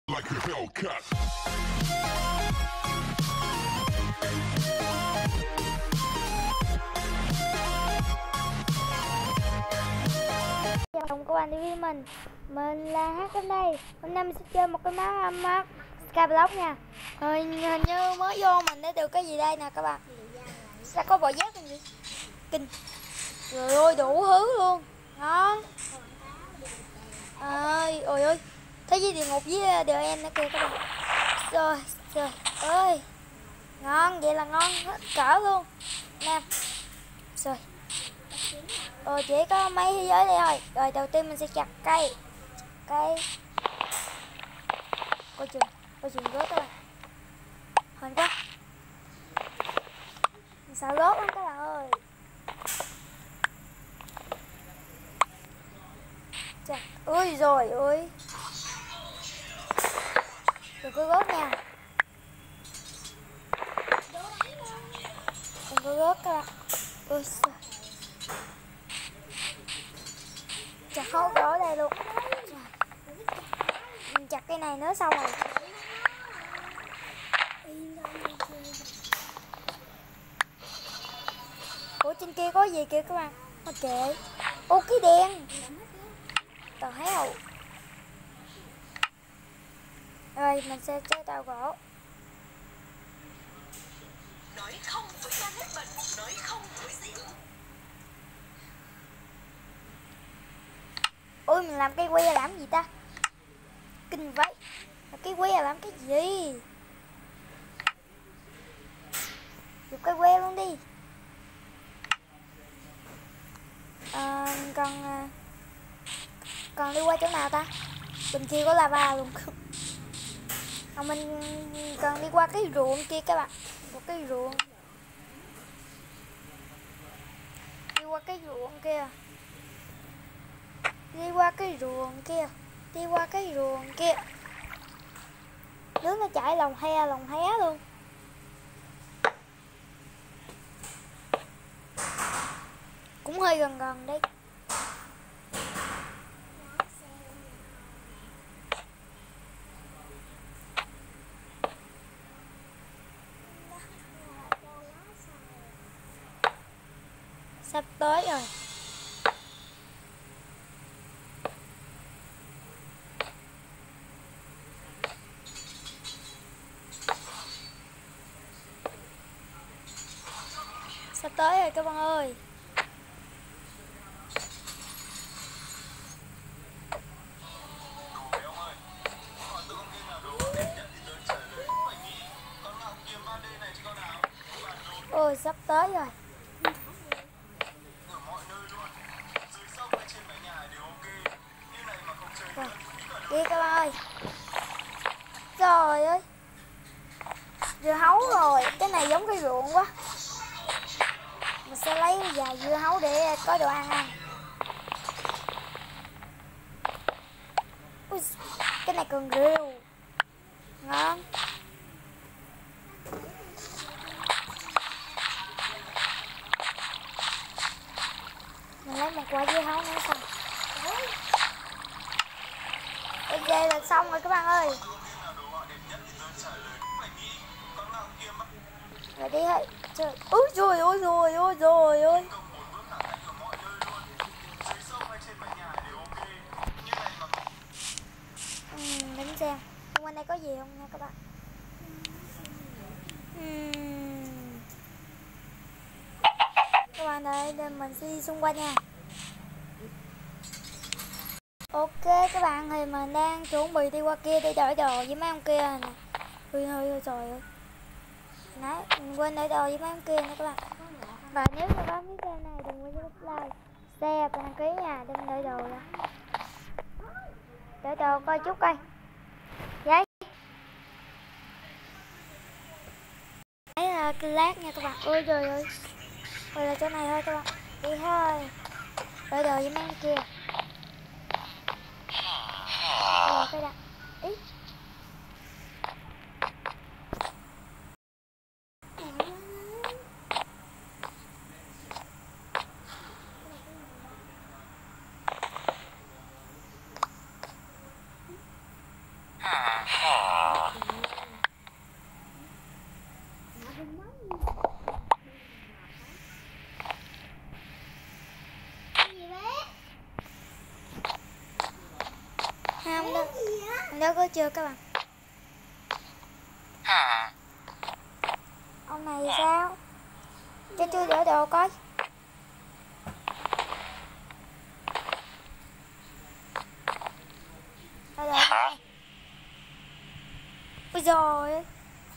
Like a Hellcat. Chào mừng các bạn đến với mình là Hát đến đây. Hôm nay mình sẽ chơi một cái map Skyblock nha. Hình như mới vô mình đã được cái gì đây nè các bạn. Sao có bò giác gì kinh. Trời ơi đủ thứ luôn. Ngon. Ơi ôi ơi. Thế với địa ngục với The End nữa kìa các bạn. Trời ơi. Ngon, vậy là ngon hết cỡ luôn. Nè. Rồi. Chỉ có mấy thế giới đây thôi. Rồi đầu tiên mình sẽ chặt cây. Coi chừng rớt các bạn. Hên quá. Mình sợ rớt lắm các bạn ơi. Chà, ui rồi ui. Đừng có rớt nha. Đừng có rớt các bạn. Ui sao. Chặt hốt ở đây luôn. Mình chặt cái này nữa xong rồi. Ủa trên kia có gì kìa các bạn. Thôi kệ. Ô cái đen. Tao thấy không. Rồi mình sẽ chế tạo gỗ. Nói không với ta hết bật, nói không với gì. Ôi mình làm cây que làm gì ta. Kinh vậy. Cái que làm cái gì. Dùng cái que luôn đi. Còn đi qua chỗ nào ta. Bên kia có lava luôn. Mình cần đi qua cái ruộng kia các bạn. Một cái ruộng. Đi qua cái ruộng kia. Đi qua cái ruộng kia. Nước nó chảy lòng he luôn. Cũng hơi gần đây. Sắp tới rồi. Sắp tới rồi các bạn ơi. Ôi sắp tới rồi. Rồi, đi các bạn ơi. Trời ơi. Dưa hấu rồi, cái này giống cái ruộng quá. Mình sẽ lấy vài dưa hấu để có đồ ăn. Ui, cái này còn rêu. Ngon. Mình lấy một quả dưa hấu nữa xong. Ok là xong rồi các bạn ơi. Rồi đi thôi. Trời. Úi rồi ôi. Để xem. Xung quanh đây có gì không nha các bạn. Các bạn ơi, để mình sẽ đi xung quanh nha. Ok các bạn, thì mình đang chuẩn bị đi qua kia để đổi đồ với mấy ông kia nè. Ôi trời ơi. Nãy mình quên đổi đồ với mấy ông kia nè các bạn. Và nếu các bạn biết kênh này đừng quên subscribe, share và đăng ký nha để mình đổi đồ ra. Đổi đồ coi chút coi. Giấy. Đấy là cái lát nha các bạn. Ôi trời ơi. Rồi là chỗ này thôi các bạn. Đi thôi. Đổi đồ với mấy ông kia. Cái đặt. Ý. Không đâu, đâu có chưa các bạn. Ông này sao? Cho tôi đỡ đồ coi. Đây rồi. Ôi giời.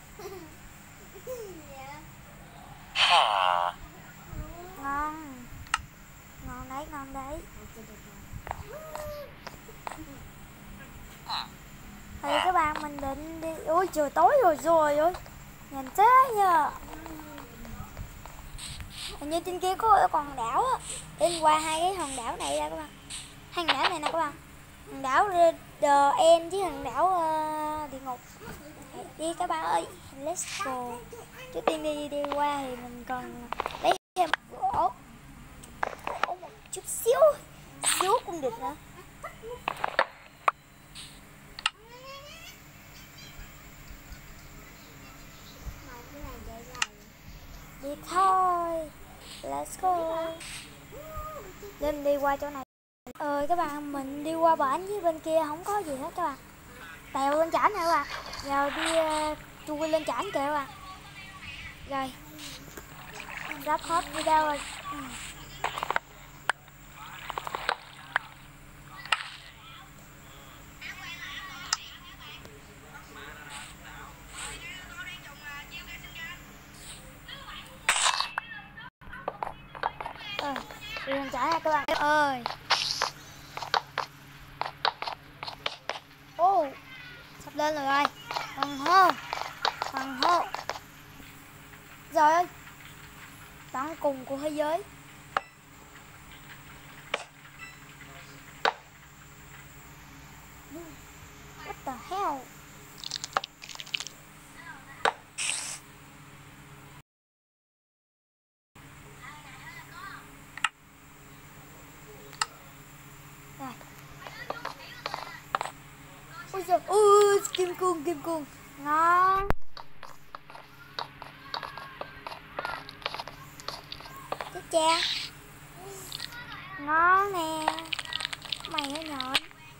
Ngon. Ngon đấy, ngon đấy. Thì các bạn mình định đi. Ôi trời tối rồi rồi ơi. Nhìn thế nhờ. Hình như trên kia có còn đảo á. Đi qua hai cái hòn đảo này ra các bạn. Hai hòn đảo này nè các bạn. Hòn đảo The End với hòn đảo địa ngục. Đi các bạn ơi, let's go. Trước tiên đi qua thì mình còn lấy thêm gỗ một chút xíu cũng được nữa. Đi thôi, let's go. Lên đi qua chỗ này. Các bạn, mình đi qua bển với bên kia không có gì hết các bạn. Tèo lên chảnh nè các bạn. Giờ đi chui lên chảnh kìa các bạn. Rồi, sắp hết video rồi. Đi lên chảnh nha các bạn ơi. Sắp lên rồi. Hoàng hôn. Trời ơi, tận cùng của thế giới. What the hell? Rồi. Ôi giời, kim cương. Ngon. Chết cha. Ngon nè. Mày nó nhỏ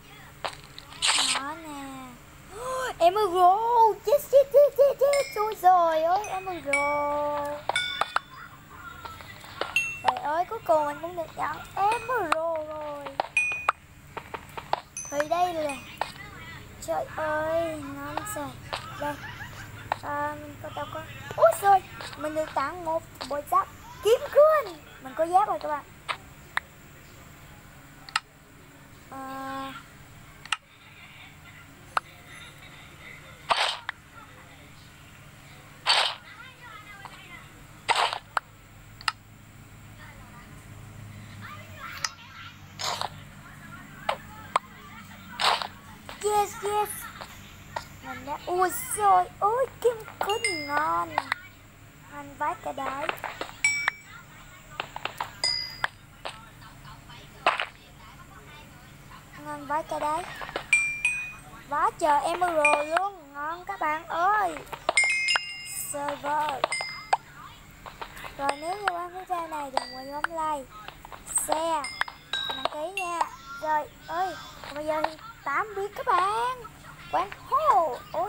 nè. Emerald. Chết. Ôi trời ơi, Emerald. Trời ơi, cuối cùng mình cũng được nhận Emerald rồi. Thì đây là, trời ơi, ngon xài. Đây, mình có đâu có. Úi xôi, mình được tặng một bộ giáp kiếm cương. Mình có giáp rồi các bạn. Yes. Mình đã. Ui xôi, ôi kim cương ngon. Ngon vãi cả đấy. Ngon vãi cả đấy. Quá trời emerald luôn. Ngon các bạn ơi. Server. Rồi nếu như bạn thích video này đừng quên bấm like, share, đăng ký nha. Rồi ơi, bây giờ thì tạm biệt các bạn. Quán hô. Ôi